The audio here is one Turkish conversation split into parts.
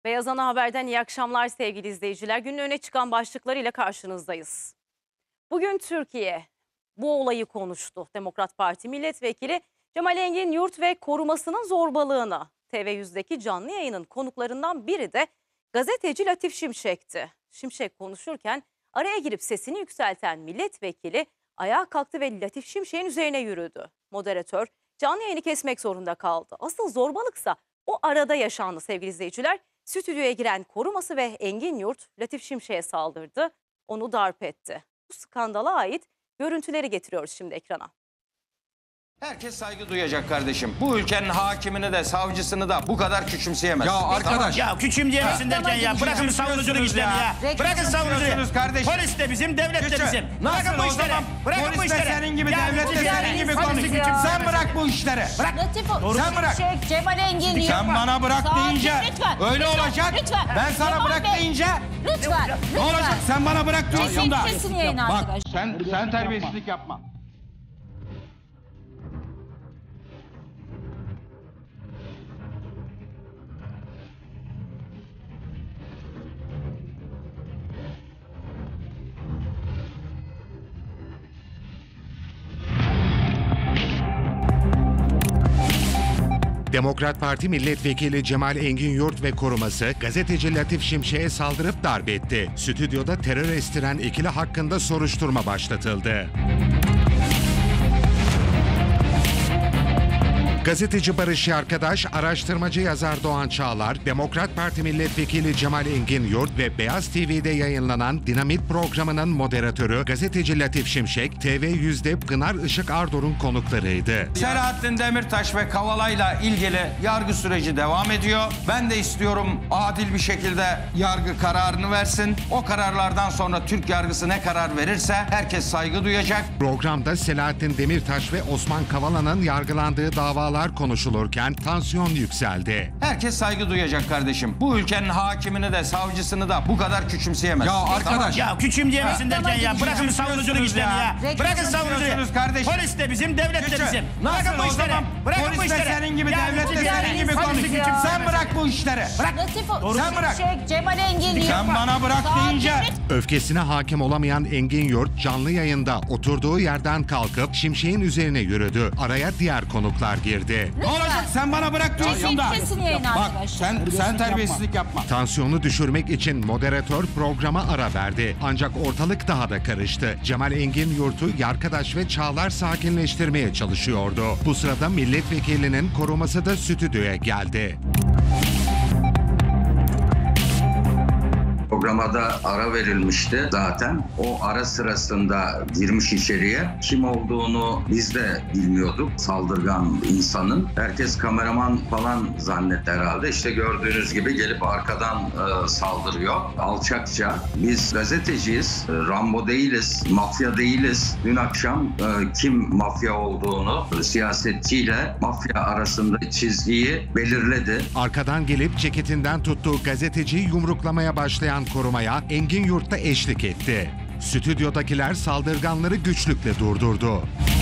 Beyaz Ana Haber'den iyi akşamlar sevgili izleyiciler. Günün öne çıkan başlıklarıyla karşınızdayız. Bugün Türkiye bu olayı konuştu. Demokrat Parti Milletvekili Cemal Engin Yurt ve korumasının zorbalığını. TV100'deki canlı yayının konuklarından biri de gazeteci Latif Şimşek'ti. Şimşek konuşurken araya girip sesini yükselten milletvekili ayağa kalktı ve Latif Şimşek'in üzerine yürüdü. Moderatör canlı yayını kesmek zorunda kaldı. Asıl zorbalıksa o arada yaşandı sevgili izleyiciler. Stüdyoya giren koruması ve Engin Yurt Latif Şimşek'e saldırdı, onu darp etti. Bu skandala ait görüntüleri getiriyoruz şimdi ekrana. Herkes saygı duyacak kardeşim. Bu ülkenin hakimini de savcısını da bu kadar küçümseyemez. Ya arkadaş. Ya küçümseyemesin derken ya. Bırakın savunuculuk işlerini ya. Bırakın savunuculuğu. Polis de bizim, devlet de bizim. Bırakın bu işleri. Bırakın bu işleri. Senin gibi, devlet de senin gibi konuşuyor. Sen bırak bu işleri. Bırak. Sen bırak. Cemal Engin Yurt. Sen bana bırak deyince öyle olacak. Ben sana bırak deyince Lütfen. ne olacak? Sen bana bırak diyorsun da. Kesin yayın Bak arkadaş. sen terbiyesizlik yapma. Demokrat Parti Milletvekili Cemal Engin Yurt ve koruması gazeteci Latif Şimşek'e saldırıp darp etti. Stüdyoda terör estiren ikili hakkında soruşturma başlatıldı. Gazeteci Barış Yarkadaş, araştırmacı yazar Doğan Çağlar, Demokrat Parti Milletvekili Cemal Engin Yurt ve Beyaz TV'de yayınlanan Dinamit programının moderatörü gazeteci Latif Şimşek, TV100'de Pınar Işık Ardor'un konuklarıydı. Selahattin Demirtaş ve Kavala'yla ilgili yargı süreci devam ediyor. Ben de istiyorum adil bir şekilde yargı kararını versin. O kararlardan sonra Türk yargısı ne karar verirse herkes saygı duyacak. Programda Selahattin Demirtaş ve Osman Kavala'nın yargılandığı davalar konuşulurken tansiyon yükseldi. Herkes saygı duyacak kardeşim. Bu ülkenin hakimini de savcısını da bu kadar küçümseyemez. Ya arkadaş. Ya küçümseyemesin derken ya. Bırakın savunuculuk işlerini ya. Bırakın savunuculuğu. Kardeşim. Polis de bizim, devlet de bizim. Bırakın bu işleri. Bırakın bu Polis de işleri. senin gibi, devlet de senin gibi konuşuyor. Sen bırak bu işleri. Sen bırak. Cemal Engin Yurt. Sen bana bırak deyince Öfkesine hakim olamayan Engin Yurt canlı yayında oturduğu yerden kalkıp Şimşek'in üzerine yürüdü. Araya diğer konuklar girdi. ne olacak? Sen bana bırak diyorsun da. Kesin yayın Bak arkadaş. sen terbiyesizlik yapma. Tansiyonu düşürmek için moderatör programa ara verdi. Ancak ortalık daha da karıştı. Cemal Engin Yurt'u Yarkadaş ve Çağlar sakinleştirmeye çalışıyordu. Bu sırada milletvekilinin koruması da stüdyoya geldi. Programa da ara verilmişti zaten. O ara sırasında girmiş içeriye. Kim olduğunu biz de bilmiyorduk. Saldırgan insanın. Herkes kameraman falan zannetti herhalde. İşte gördüğünüz gibi gelip arkadan saldırıyor. Alçakça. Biz gazeteciyiz. Rambo değiliz. Mafya değiliz. Dün akşam kim mafya olduğunu siyasetçiyle mafya arasında çizgiyi belirledi. Arkadan gelip ceketinden tuttuğu gazeteciyi yumruklamaya başlayan korumaya Engin Yurt da eşlik etti. Stüdyodakiler saldırganları güçlükle durdurdu.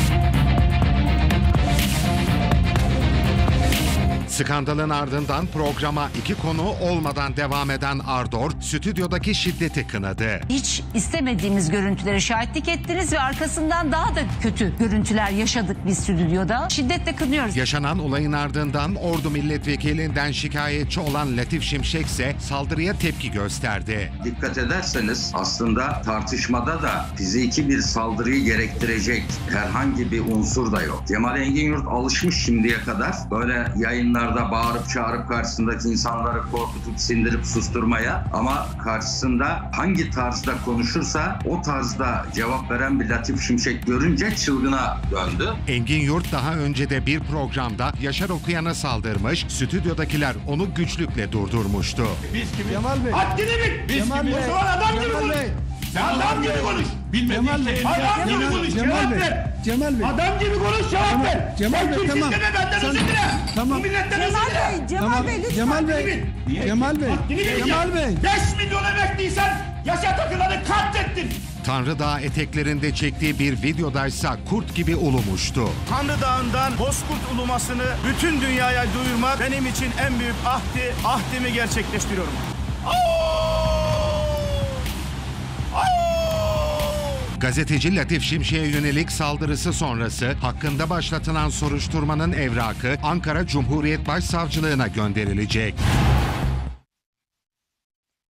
Skandalın ardından programa iki konu olmadan devam eden Ardor, stüdyodaki şiddeti kınadı. Hiç istemediğimiz görüntülere şahitlik ettiniz ve arkasından daha da kötü görüntüler yaşadık biz stüdyoda. Şiddetle kınıyoruz. Yaşanan olayın ardından Ordu milletvekilinden şikayetçi olan Latif Şimşek ise saldırıya tepki gösterdi. Dikkat ederseniz aslında tartışmada da fiziki bir saldırıyı gerektirecek herhangi bir unsur da yok. Cemal Engin Yurt alışmış şimdiye kadar böyle yayınlar bağırıp çağırıp karşısındaki insanları korkutup sindirip susturmaya, ama karşısında hangi tarzda konuşursa o tarzda cevap veren bir Latif Şimşek görünce çılgına döndü. Engin Yurt daha önce de bir programda Yaşar Okuyan'a saldırmış, stüdyodakiler onu güçlükle durdurmuştu. Biz kimiz? Cemal Bey. Haddini bil. Biz Cemal kimiz? Bey. O zaman adam gibi Cemal konuş. Bey. Sen adam gibi konuş. Cemal Bey. Adam gibi konuş. Cevap ver. Cemal Bey. Adam gibi konuş, cevap ver. Cemal Bey, tamam. Deme benden özür dile. Tamam. Bu milletten özür dile. Cemal Bey, Cemal Bey. Cemal Bey. Cemal Bey. 5 milyon emekliysen yaşa takılanı katlettin. Tanrı Dağı eteklerinde çektiği bir videodaysa kurt gibi ulumuştu. Tanrı Dağı'ndan Bozkurt ulumasını bütün dünyaya duyurmak benim için en büyük ahdimi gerçekleştiriyorum. Gazeteci Latif Şimşek'e yönelik saldırısı sonrası hakkında başlatılan soruşturmanın evrakı Ankara Cumhuriyet Başsavcılığına gönderilecek.